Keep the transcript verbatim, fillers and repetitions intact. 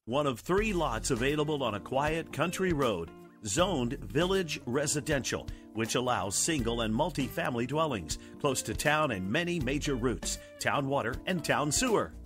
One of three lots available on a quiet country road, zoned Village Residential, which allows single and multifamily dwellings close to town and many major routes, town water, and town sewer.